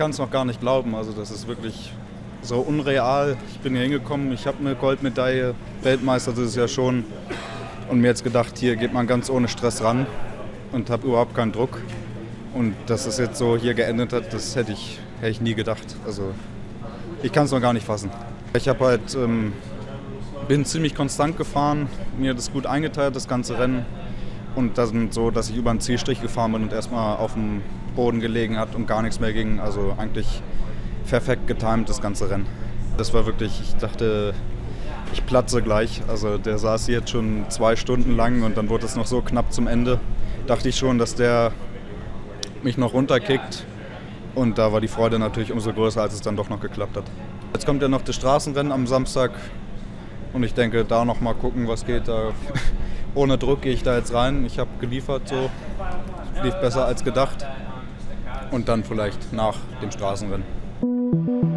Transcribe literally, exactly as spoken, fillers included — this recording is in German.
kann es noch gar nicht glauben. Also das ist wirklich so unreal. Ich bin hier hingekommen, ich habe eine Goldmedaille, Weltmeister dieses Jahr schon. Und mir jetzt gedacht, hier geht man ganz ohne Stress ran und habe überhaupt keinen Druck. Und dass es jetzt so hier geendet hat, das hätte ich, hätte ich nie gedacht. Also ich kann es noch gar nicht fassen. Ich habe halt, ähm, bin ziemlich konstant gefahren, mir das gut eingeteilt, das ganze Rennen. Und dann so, dass ich über den Zielstrich gefahren bin und erstmal auf dem Boden gelegen hat und gar nichts mehr ging. Also eigentlich perfekt getimt, das ganze Rennen. Das war wirklich, ich dachte, ich platze gleich. Also der saß hier jetzt schon zwei Stunden lang und dann wurde es noch so knapp zum Ende. Dachte ich schon, dass der mich noch runterkickt. Und da war die Freude natürlich umso größer, als es dann doch noch geklappt hat. Jetzt kommt ja noch das Straßenrennen am Samstag. Und ich denke, da noch mal gucken, was geht. Da ohne Druck gehe ich da jetzt rein. Ich habe geliefert, so lief besser als gedacht. Und dann vielleicht nach dem Straßenrennen.